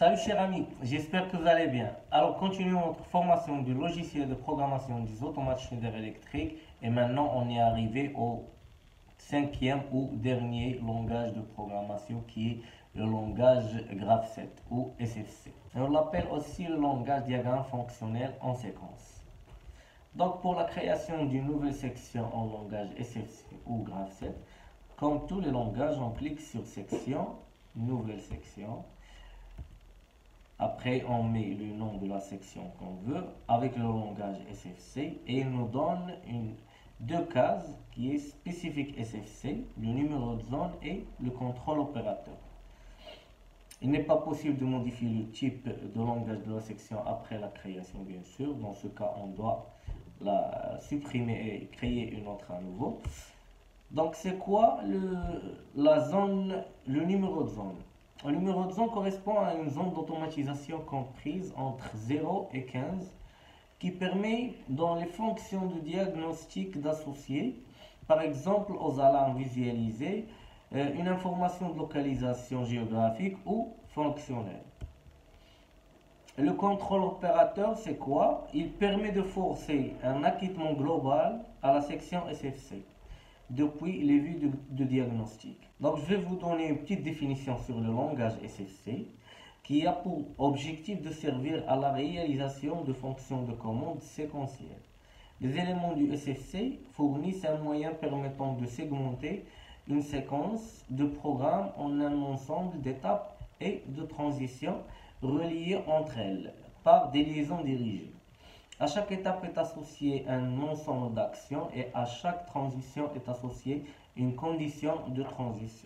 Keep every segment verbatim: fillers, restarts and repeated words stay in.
Salut chers amis, j'espère que vous allez bien. Alors continuons notre formation du logiciel de programmation des automates Schneider électriques et maintenant on est arrivé au cinquième ou dernier langage de programmation qui est le langage GraphSet ou S F C. On l'appelle aussi le langage diagramme fonctionnel en séquence. Donc pour la création d'une nouvelle section en langage S F C ou GraphSet, comme tous les langages, on clique sur section, nouvelle section. Après, on met le nom de la section qu'on veut avec le langage S F C et il nous donne une, deux cases qui est spécifique S F C, le numéro de zone et le contrôle opérateur. Il n'est pas possible de modifier le type de langage de la section après la création, bien sûr. Dans ce cas, on doit la supprimer et créer une autre à nouveau. Donc, c'est quoi le, la zone, le numéro de zone? Le numéro de zone correspond à une zone d'automatisation comprise entre zéro et quinze qui permet dans les fonctions de diagnostic d'associer, par exemple aux alarmes visualisées, euh, une information de localisation géographique ou fonctionnelle. Le contrôle opérateur, c'est quoi? Il permet de forcer un acquittement global à la section S F C depuis les vues de, de diagnostic. Donc je vais vous donner une petite définition sur le langage S F C qui a pour objectif de servir à la réalisation de fonctions de commande séquentielles. Les éléments du S F C fournissent un moyen permettant de segmenter une séquence de programmes en un ensemble d'étapes et de transitions reliées entre elles par des liaisons dirigées. À chaque étape est associé un ensemble d'actions et à chaque transition est associée une condition de transition.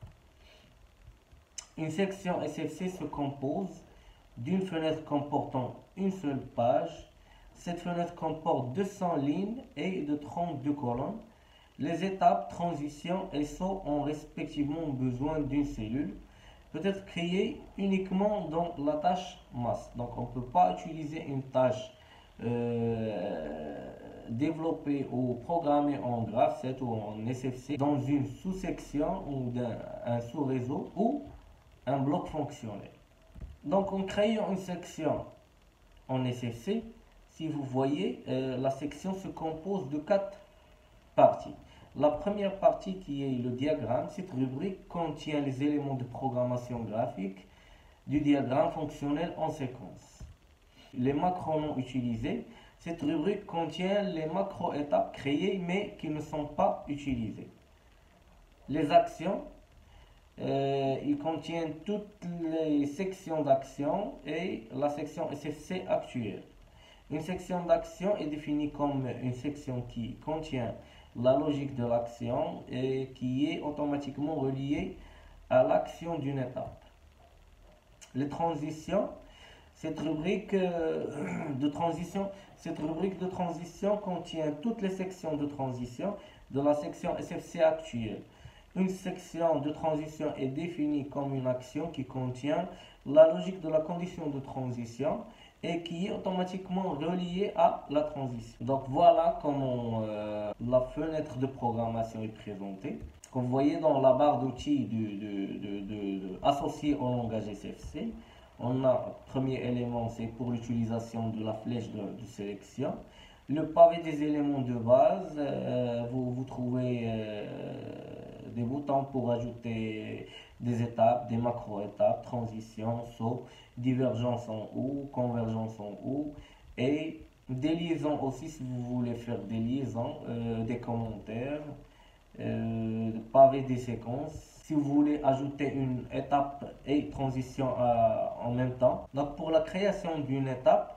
Une section S F C se compose d'une fenêtre comportant une seule page. Cette fenêtre comporte deux cents lignes et de trente-deux colonnes. Les étapes, transitions et sauts ont respectivement besoin d'une cellule. Peut être créée uniquement dans la tâche masse. Donc on ne peut pas utiliser une tâche Euh, développé ou programmé en GraphSet ou en S F C dans une sous-section ou un sous-réseau ou un bloc fonctionnel. Donc en créant une section en S F C, si vous voyez, euh, la section se compose de quatre parties. La première partie qui est le diagramme, cette rubrique contient les éléments de programmation graphique du diagramme fonctionnel en séquence. Les macros non utilisés, cette rubrique contient les macro-étapes créées mais qui ne sont pas utilisées. Les actions, euh, ils contiennent toutes les sections d'actions et la section S F C actuelle. Une section d'action est définie comme une section qui contient la logique de l'action et qui est automatiquement reliée à l'action d'une étape. Les transitions, Cette rubrique, de transition, cette rubrique de transition contient toutes les sections de transition de la section S F C actuelle. Une section de transition est définie comme une action qui contient la logique de la condition de transition et qui est automatiquement reliée à la transition. Donc voilà comment euh, la fenêtre de programmation est présentée. Comme vous voyez dans la barre d'outils de, de, de, de, de, associée au langage S F C, on a le premier élément, c'est pour l'utilisation de la flèche de, de sélection. Le pavé des éléments de base, euh, vous, vous trouvez euh, des boutons pour ajouter des étapes, des macro-étapes, transition, saut, divergence en haut, convergence en haut, et des liaisons aussi si vous voulez faire des liaisons, euh, des commentaires, euh, pavé des séquences. Si vous voulez ajouter une étape et transition euh, en même temps. Donc pour la création d'une étape,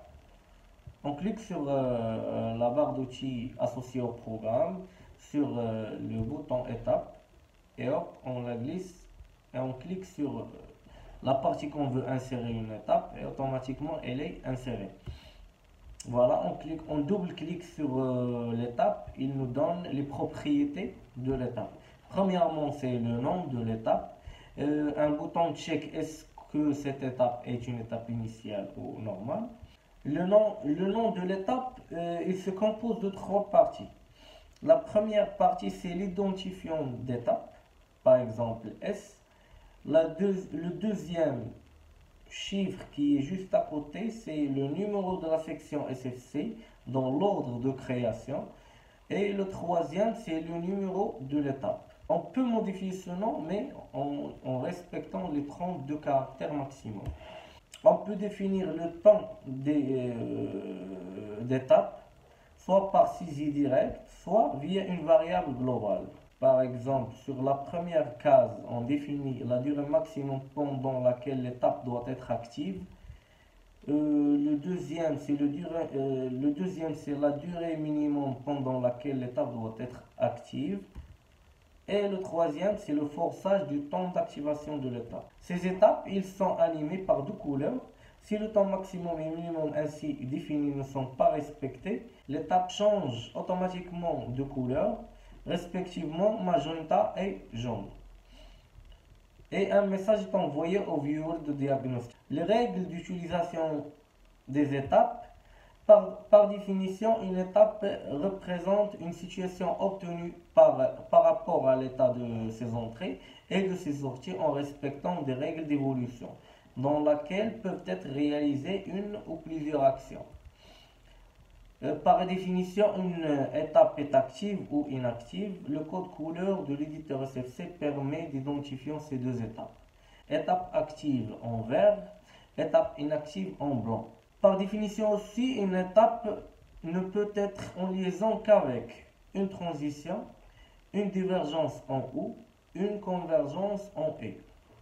on clique sur euh, la barre d'outils associée au programme, sur euh, le bouton étape, et hop, on la glisse et on clique sur la partie qu'on veut insérer une étape et automatiquement elle est insérée. Voilà, on clique, on double-clique sur euh, l'étape, il nous donne les propriétés de l'étape. Premièrement, c'est le nom de l'étape. Euh, un bouton check, est-ce que cette étape est une étape initiale ou normale. Le nom, le nom de l'étape, euh, il se compose de trois parties. La première partie, c'est l'identifiant d'étape, par exemple S. La deux, le deuxième chiffre qui est juste à côté, c'est le numéro de la section S F C dans l'ordre de création. Et le troisième, c'est le numéro de l'étape. On peut modifier ce nom, mais en, en respectant les trente-deux caractères maximum. On peut définir le temps d'étape, euh, soit par saisie directe, soit via une variable globale. Par exemple, sur la première case, on définit la durée maximum pendant laquelle l'étape doit être active. Euh, le deuxième, c'est le durée, euh, le deuxième, c'est la durée minimum pendant laquelle l'étape doit être active. Et le troisième, c'est le forçage du temps d'activation de l'étape. Ces étapes, ils sont animés par deux couleurs. Si le temps maximum et minimum ainsi définis ne sont pas respectés, l'étape change automatiquement de couleur, respectivement magenta et jaune. Et un message est envoyé au viewer de diagnostic. Les règles d'utilisation des étapes. Par, par définition, une étape représente une situation obtenue par, par rapport à l'état de ses entrées et de ses sorties en respectant des règles d'évolution, dans laquelle peuvent être réalisées une ou plusieurs actions. Euh, par définition, une étape est active ou inactive. Le code couleur de l'éditeur S F C permet d'identifier ces deux étapes. Étape active en vert, étape inactive en blanc. Par définition aussi, une étape ne peut être en liaison qu'avec une transition, une divergence en OU, une convergence en E.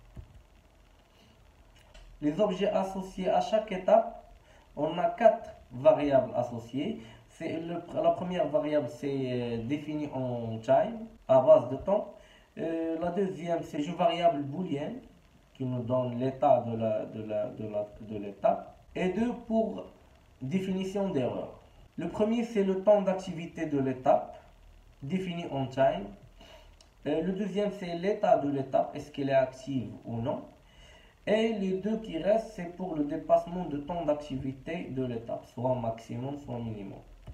Les objets associés à chaque étape, on a quatre variables associées. C'est le, la première variable, c'est définie en time, à base de temps. Euh, la deuxième, c'est une variable booléenne qui nous donne l'état de la, de la, de la, de l'étape. Et deux pour définition d'erreur. Le premier, c'est le temps d'activité de l'étape, défini en time. Et le deuxième, c'est l'état de l'étape, est-ce qu'elle est active ou non. Et les deux qui restent, c'est pour le dépassement de temps d'activité de l'étape, soit maximum, soit minimum.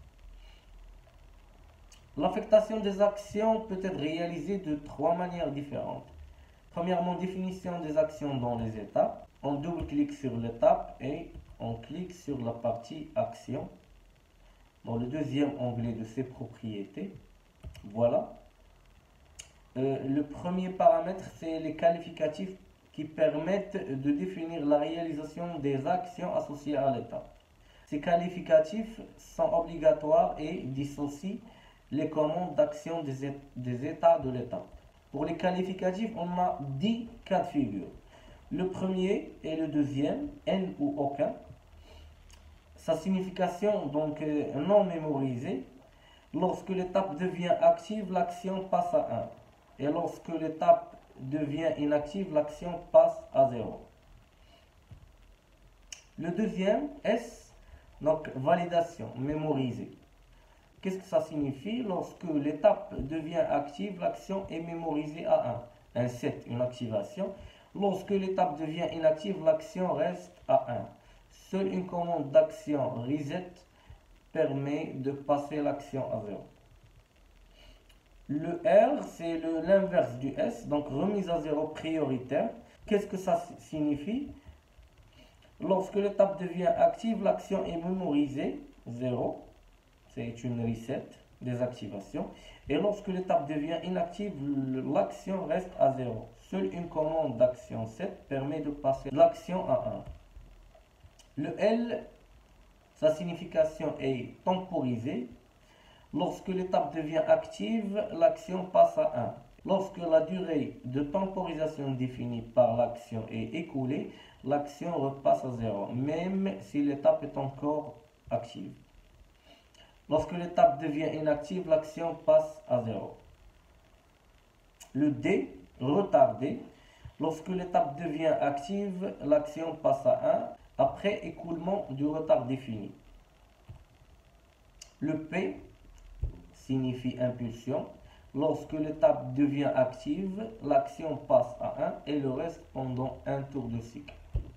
L'affectation des actions peut être réalisée de trois manières différentes. Premièrement, définition des actions dans les étapes. On double-clique sur l'étape et on clique sur la partie action dans le deuxième onglet de ses propriétés. Voilà. Euh, le premier paramètre, c'est les qualificatifs qui permettent de définir la réalisation des actions associées à l'étape. Ces qualificatifs sont obligatoires et dissocient les commandes d'action des, des états de l'étape. Pour les qualificatifs, on a dix cas de figure. Le premier et le deuxième, N ou aucun. Sa signification, donc euh, non mémorisée. Lorsque l'étape devient active, l'action passe à un. Et lorsque l'étape devient inactive, l'action passe à zéro. Le deuxième, S, donc validation, mémorisée. Qu'est-ce que ça signifie? Lorsque l'étape devient active, l'action est mémorisée à un. Un set, une activation. Lorsque l'étape devient inactive, l'action reste à un. Seule une commande d'action reset permet de passer l'action à zéro. Le R, c'est l'inverse du S, donc remise à zéro prioritaire. Qu'est-ce que ça signifie? Lorsque l'étape devient active, l'action est mémorisée, zéro. C'est une reset, désactivation. Et lorsque l'étape devient inactive, l'action reste à zéro. Seule une commande d'action sept permet de passer l'action à un. Le L, sa signification est temporisée. Lorsque l'étape devient active, l'action passe à un. Lorsque la durée de temporisation définie par l'action est écoulée, l'action repasse à zéro, même si l'étape est encore active. Lorsque l'étape devient inactive, l'action passe à zéro. Le D, retardé. Lorsque l'étape devient active, l'action passe à un après écoulement du retard défini. Le P signifie impulsion. Lorsque l'étape devient active, l'action passe à un et le reste pendant un tour de cycle.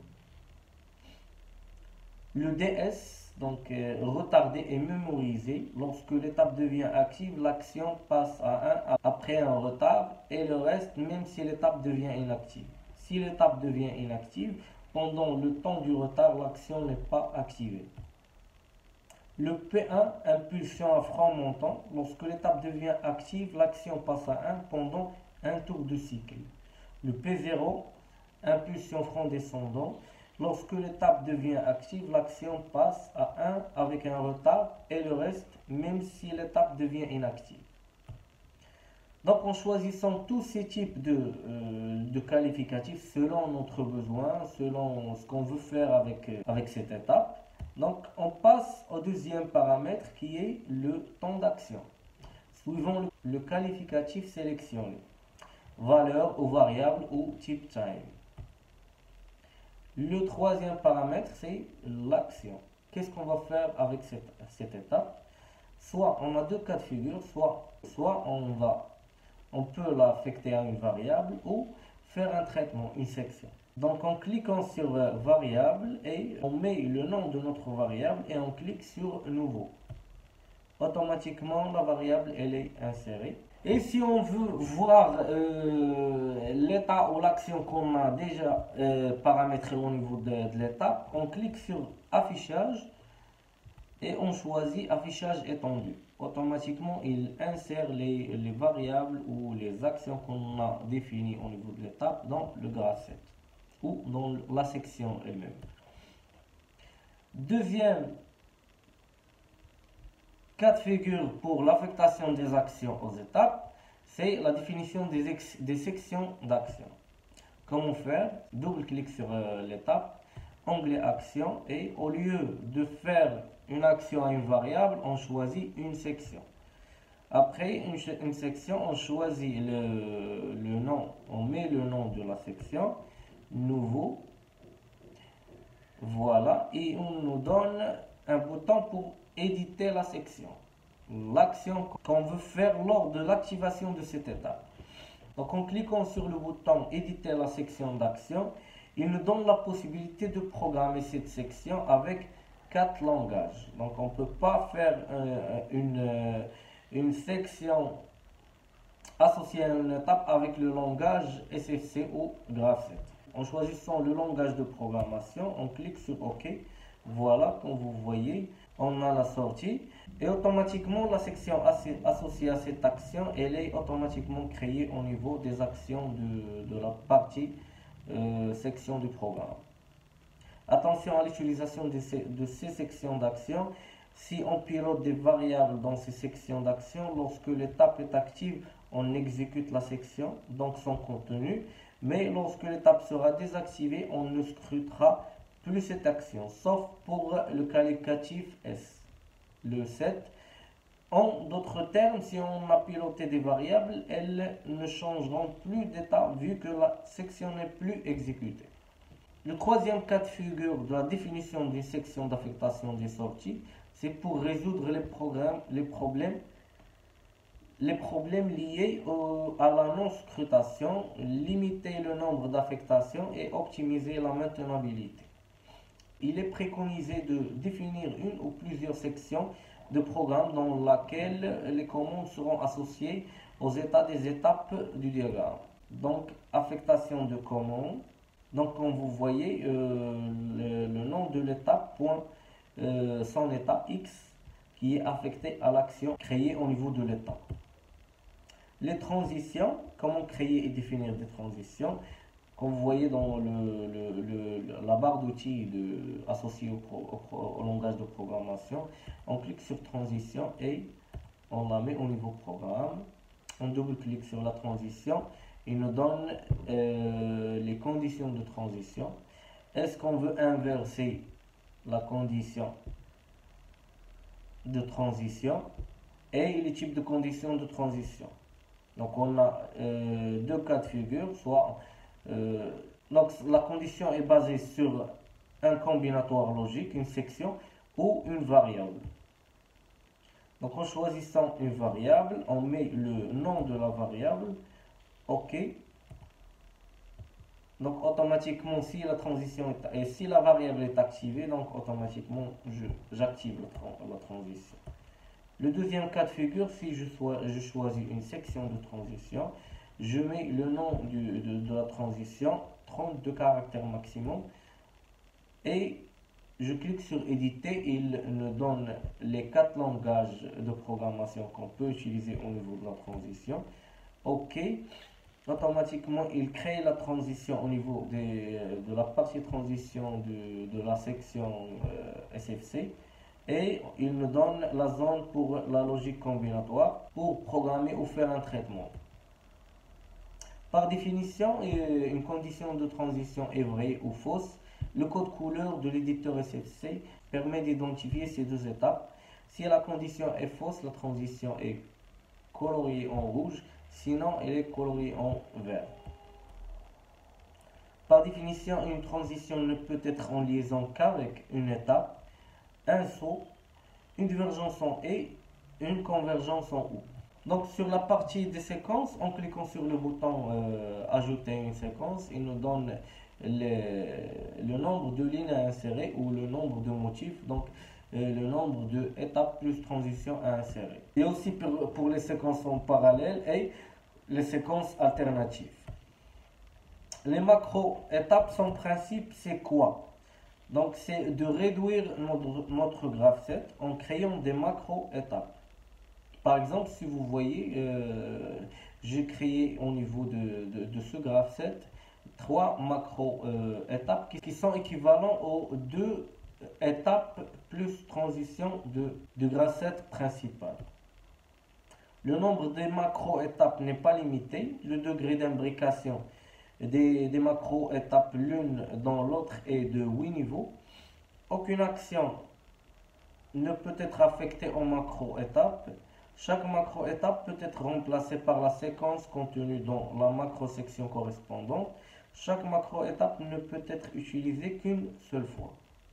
Le D S, donc euh, retardé et mémorisé. Lorsque l'étape devient active, l'action passe à un après un retard et le reste même si l'étape devient inactive. Si l'étape devient inactive, pendant le temps du retard, l'action n'est pas activée. Le P un, impulsion à frein montant. Lorsque l'étape devient active, l'action passe à un pendant un tour de cycle. Le P zéro, impulsion frein descendant. Lorsque l'étape devient active, l'action passe à un avec un retard et le reste, même si l'étape devient inactive. Donc en choisissant tous ces types de, euh, de qualificatifs selon notre besoin, selon ce qu'on veut faire avec, euh, avec cette étape, donc on passe au deuxième paramètre qui est le temps d'action. Suivant le, le qualificatif sélectionné, valeur ou variable ou type time. Le troisième paramètre c'est l'action. Qu'est-ce qu'on va faire avec cette, cette étape? Soit on a deux cas de figure, soit, soit on va on peut l'affecter à une variable ou faire un traitement, une section. Donc en cliquant sur variable et on met le nom de notre variable et on clique sur nouveau. Automatiquement la variable elle est insérée. Et si on veut voir euh, l'état ou l'action qu'on a déjà euh, paramétré au niveau de, de l'étape, on clique sur affichage et on choisit affichage étendu. Automatiquement, il insère les, les variables ou les actions qu'on a définies au niveau de l'étape dans le graphe ou dans la section elle-même. Deuxième cas de figure pour l'affectation des actions aux étapes, c'est la définition des, des sections d'action. Comment faire? Double-clic sur euh, l'étape, onglet action et au lieu de faire une action à une variable, on choisit une section. Après une, une section, on choisit le, le nom, on met le nom de la section, nouveau, voilà, et on nous donne un bouton pour éditer la section, l'action qu'on veut faire lors de l'activation de cette étape. Donc en cliquant sur le bouton éditer la section d'action, il nous donne la possibilité de programmer cette section avec quatre langages. Donc on ne peut pas faire euh, une, euh, une section associée à une étape avec le langage S F C ou GraphSet. En choisissant le langage de programmation, on clique sur OK. Voilà, comme vous voyez, on a la sortie. Et automatiquement, la section associée à cette action, elle est automatiquement créée au niveau des actions de, de la partie euh, section du programme. Attention à l'utilisation de ces, de ces sections d'action. Si on pilote des variables dans ces sections d'action, lorsque l'étape est active, on exécute la section, donc son contenu. Mais lorsque l'étape sera désactivée, on ne scrutera plus cette action, sauf pour le qualificatif S, le sept. En d'autres termes, si on a piloté des variables, elles ne changeront plus d'état vu que la section n'est plus exécutée. Le troisième cas de figure de la définition d'une section d'affectation des sorties, c'est pour résoudre les, programmes, les, problèmes, les problèmes liés au, à la non-scrutation, limiter le nombre d'affectations et optimiser la maintenabilité. Il est préconisé de définir une ou plusieurs sections de programme dans laquelle les commandes seront associées aux états des étapes du diagramme. Donc, affectation de commandes. Donc, comme vous voyez, euh, le, le nom de l'étape, point, euh, son état X, qui est affecté à l'action créée au niveau de l'étape. Les transitions, comment créer et définir des transitions. Comme vous voyez dans le, le, le, la barre d'outils associée au, pro, au, au langage de programmation, on clique sur transition et on la met au niveau programme. On double-clique sur la transition. Il nous donne euh, les conditions de transition. Est-ce qu'on veut inverser la condition de transition et les types de conditions de transition? Donc on a euh, deux cas de figure, soit euh, donc la condition est basée sur un combinatoire logique, une section ou une variable. Donc en choisissant une variable, on met le nom de la variable, OK. Donc automatiquement, si la transition est, et si la variable est activée, donc automatiquement j'active la, la transition. Le deuxième cas de figure, si je, sois, je choisis une section de transition, je mets le nom du, de, de la transition, trente-deux caractères maximum. et je clique sur éditer. Il me donne les quatre langages de programmation qu'on peut utiliser au niveau de la transition. OK. Automatiquement, il crée la transition au niveau des, de la partie transition de, de la section euh, S F C. Et il me donne la zone pour la logique combinatoire pour programmer ou faire un traitement. Par définition, une condition de transition est vraie ou fausse. Le code couleur de l'éditeur S F C permet d'identifier ces deux étapes. Si la condition est fausse, la transition est coloriée en rouge, sinon elle est coloriée en vert. Par définition, une transition ne peut être en liaison qu'avec une étape, un saut, une divergence en et une convergence en ou. Donc sur la partie des séquences, en cliquant sur le bouton euh, ajouter une séquence, il nous donne le, le nombre de lignes à insérer ou le nombre de motifs, donc euh, le nombre d'étapes plus transitions à insérer. Et aussi pour, pour les séquences en parallèle et les séquences alternatives. Les macro-étapes, son principe, c'est quoi? Donc c'est de réduire notre, notre graph set en créant des macro-étapes. Par exemple, si vous voyez, euh, j'ai créé au niveau de, de, de ce graph set trois macro-étapes euh, qui sont équivalents aux deux étapes plus transition de, de graph set principal. Le nombre des macro-étapes n'est pas limité. Le degré d'imbrication des, des macro-étapes l'une dans l'autre est de huit niveaux. Aucune action ne peut être affectée aux macro-étapes. Chaque macro-étape peut être remplacée par la séquence contenue dans la macro-section correspondante. Chaque macro-étape ne peut être utilisée qu'une seule fois.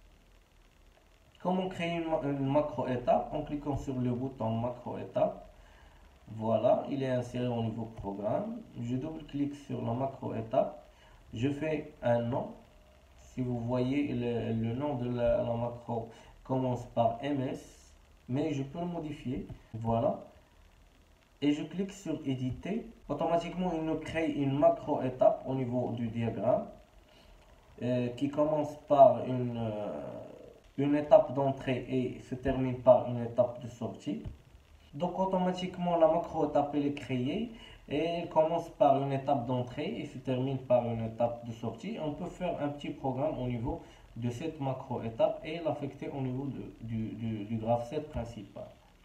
Comment créer une, une macro-étape? En cliquant sur le bouton macro-étape. Voilà, il est inséré au niveau programme. Je double-clique sur la macro-étape. Je fais un nom. Si vous voyez, le, le nom de la, la macro commence par M S, mais je peux le modifier. Voilà. Et je clique sur éditer. Automatiquement, il nous crée une macro-étape au niveau du diagramme euh, qui commence par une, euh, une étape d'entrée et se termine par une étape de sortie. Donc automatiquement la macro-étape est créée et elle commence par une étape d'entrée et se termine par une étape de sortie. On peut faire un petit programme au niveau de cette macro-étape et l'affecter au niveau de, du, du, du graph set principal.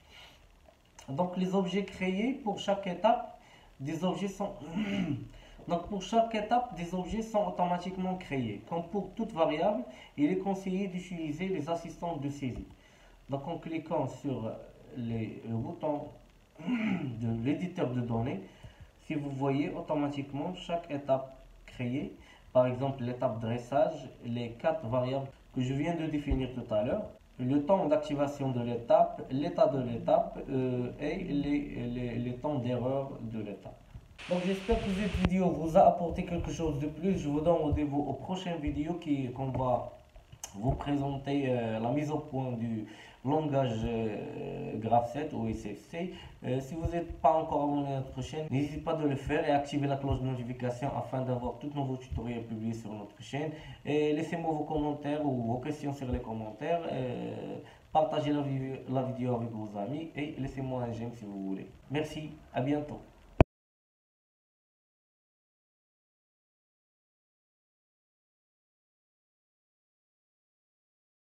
Donc les objets créés pour chaque étape, des objets sont donc pour chaque étape, des objets sont automatiquement créés. Comme pour toute variable, il est conseillé d'utiliser les assistants de saisie. Donc en cliquant sur les, le bouton de l'éditeur de données, si vous voyez automatiquement chaque étape créée, par exemple l'étape dressage, les quatre variables que je viens de définir tout à l'heure, le temps d'activation de l'étape, l'état de l'étape euh, et les, les, les temps d'erreur de l'étape. Donc j'espère que cette vidéo vous a apporté quelque chose de plus. Je vous donne rendez-vous aux prochaines vidéos qui qu'on va vous présenter euh, la mise au point du langage euh, GraphSet ou S F C. Euh, si vous n'êtes pas encore abonné à notre chaîne, n'hésitez pas de le faire et activer la cloche de notification afin d'avoir tous nos tutoriels publiés sur notre chaîne. Et laissez-moi vos commentaires ou vos questions sur les commentaires. Euh, partagez la, la vidéo avec vos amis et laissez-moi un j'aime si vous voulez. Merci, à bientôt.